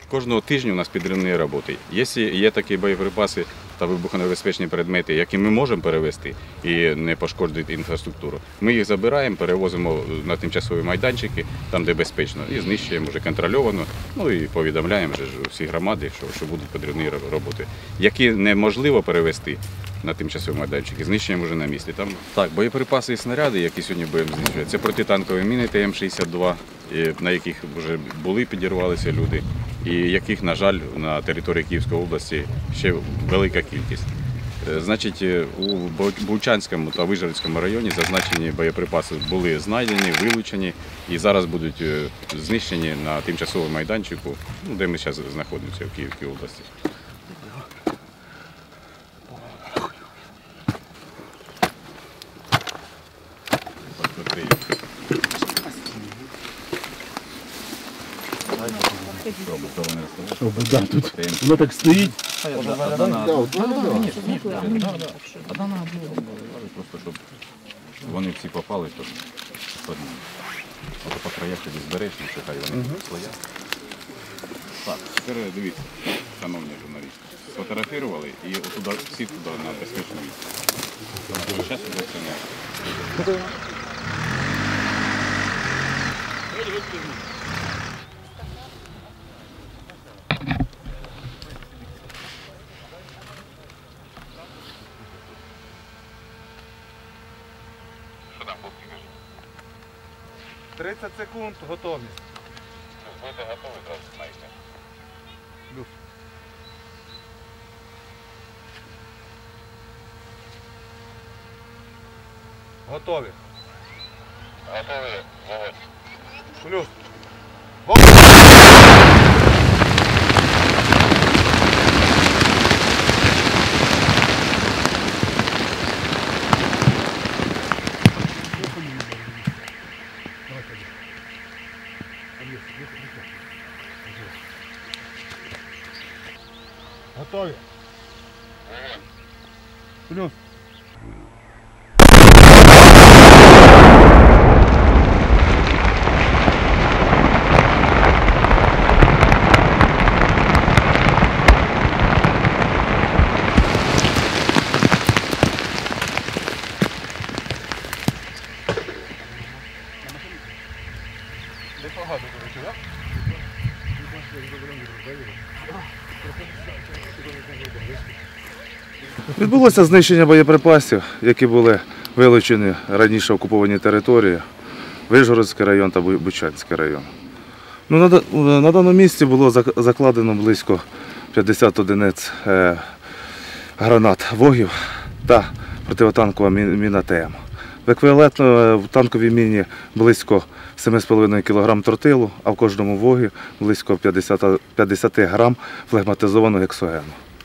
Кожного тижня у нас підривні роботи. Якщо є такі боєприпаси та вибухонебезпечні предмети, які ми можемо перевезти і не пошкодити інфраструктуру, ми їх забираємо, перевозимо на тимчасові майданчики, там де безпечно, і знищуємо вже контрольовано, ну і повідомляємо вже всі громади, що будуть підривні роботи. Які неможливо перевезти на тимчасові майданчики, знищуємо вже на місці. Так, боєприпаси і снаряди, які сьогодні будемо знищувати, це протитанкові міни ТМ-62, на яких вже були, підірвалися люди, і яких, на жаль, на території Київської області ще велика кількість. Значить, у Бучанському та Вижгородському районі зазначені боєприпаси були знайдені, вилучені і зараз будуть знищені на тимчасовому майданчику, де ми зараз знаходимося в Київській області. Воно так стоїть. Просто щоб вони всі попали, то по краях тоді збереш, хай вони стоять. Так, тепер дивіться, шановні журналісти, сфотографували і всі туди на безпечну відстань. Зараз буде все. Що там, хлопці, кажіть? 30 секунд, готовність. Будете готові, одразу знаєте. Плюс. Готові. Готові, вогонь. Плюс. Готові. Плюс. Непогано, до речі, так? Відбулося знищення боєприпасів, які були вилучені раніше окуповані території, Вижгородський район та Бучанський район. На даному місці було закладено близько 50 одиниць гранат ВОГів та протитанкова міна ТМ. В еквівалентно в танковій міні близько 7,5 кг тротилу, а в кожному ВОГі близько 50 грам флегматизованого гексогену.